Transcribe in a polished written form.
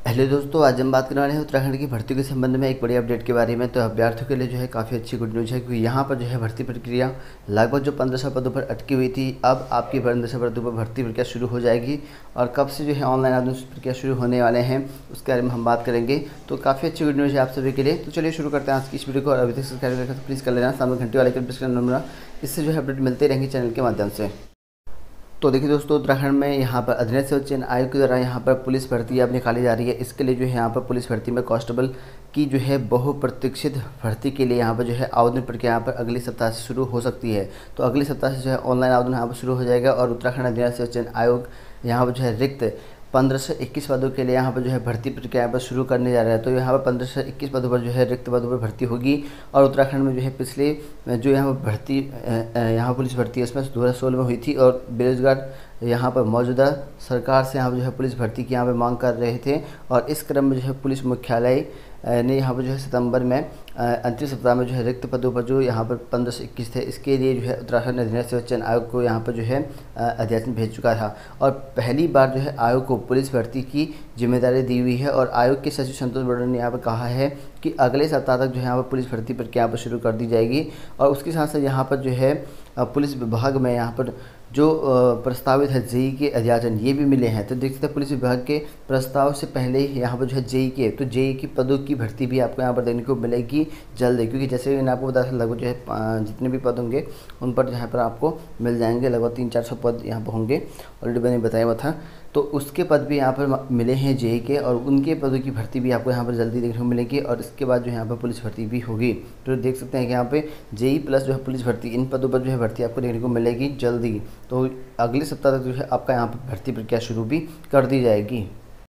Hello दोस्तों, आज हम बात करने वाले हैं उत्तराखंड की भर्ती के संबंध में एक बड़ी अपडेट के बारे में। तो अभ्यर्थियों के लिए जो है काफ़ी अच्छी गुड न्यूज़ है, क्योंकि यहाँ पर जो है भर्ती प्रक्रिया लगभग जो 1500 पदों पर अटकी हुई थी, अब आपकी 1500 पदों पर भर्ती प्रक्रिया शुरू हो जाएगी। और कब से जो है ऑनलाइन आवेदन प्रक्रिया शुरू होने वाले हैं उसके बारे में हम बात करेंगे। तो काफ़ी अच्छी गुड न्यूज़ है आप सभी के लिए। तो चलिए शुरू करते हैं आज की इस वीडियो को। और अभी तक सब्सक्राइब करके तो प्लीज़ कर लेना, सामने घंटे वाले का प्रेस करना नंबर, इससे जो है अपडेट मिलते रहेंगे चैनल के माध्यम से। तो देखिए दोस्तों, उत्तराखंड में यहाँ पर अधीनस्थ सेवा चयन आयोग के द्वारा यहाँ पर पुलिस भर्ती अब निकाली जा रही है। इसके लिए जो है यहाँ पर पुलिस भर्ती में कांस्टेबल की जो है बहुप्रतीक्षित भर्ती के लिए यहाँ पर जो है आवेदन प्रक्रिया यहाँ पर अगले सप्ताह से शुरू हो सकती है। तो अगले सप्ताह से जो है ऑनलाइन आवेदन यहाँ पर शुरू हो जाएगा। और उत्तराखंड अधीनस्थ सेवा चयन आयोग यहाँ पर जो है रिक्त 1521 पदों के लिए यहाँ पर जो है भर्ती प्रक्रिया यहाँ पर शुरू करने जा रहा है। तो यहाँ पर 1521 पदों पर जो है रिक्त पदों पर भर्ती होगी। और उत्तराखंड में जो है पिछले जो यहाँ पर भर्ती यहाँ पुलिस भर्ती है इसमें 2016 में हुई थी। और बेरोजगार यहाँ पर मौजूदा सरकार से यहाँ पर जो है पुलिस भर्ती की यहाँ पर मांग कर रहे थे। और इस क्रम में जो है पुलिस मुख्यालय ने यहाँ पर जो है सितंबर में अंतिम सप्ताह में जो है रिक्त पदों पर जो यहाँ पर 15 से 21 थे, इसके लिए जो है उत्तराखंड अधीनस्थ सेवा चयन आयोग को यहाँ पर जो है अध्यादेश भेज चुका था। और पहली बार जो है आयोग को पुलिस भर्ती की जिम्मेदारी दी हुई है। और आयोग के सचिव संतोष बड़ोनी ने यहाँ पर कहा है कि अगले सप्ताह तक जो है यहाँ पर पुलिस भर्ती प्रक्रिया यहाँ पर शुरू कर दी जाएगी। और उसके साथ साथ यहाँ पर जो है पुलिस विभाग में यहाँ पर जो प्रस्तावित है जेई के अध्याचन ये भी मिले हैं। तो देख सकते हैं पुलिस विभाग के प्रस्ताव से पहले ही यहाँ पर जो है जेई की पदों की भर्ती भी आपको यहाँ पर देखने को मिलेगी जल्द ही, क्योंकि जैसे मैंने आपको बताया था लगभग जो है जितने भी पद होंगे उन पर यहाँ पर आपको मिल जाएंगे। लगभग 300-400 पद यहाँ पर होंगे, ऑलरेडी मैंने बताया हुआ था। तो उसके पद भी यहाँ पर मिले हैं जेई के, और उनके पदों की भर्ती भी आपको यहाँ पर जल्दी देखने को मिलेगी। और इसके बाद जो यहाँ पर पुलिस भर्ती भी होगी। तो देख सकते हैं कि यहाँ पे जेई प्लस जो है पुलिस भर्ती, इन पदों पर जो है भर्ती आपको देखने को मिलेगी जल्दी। तो अगले सप्ताह तक जो है आपका यहाँ पर भर्ती प्रक्रिया शुरू भी कर दी जाएगी।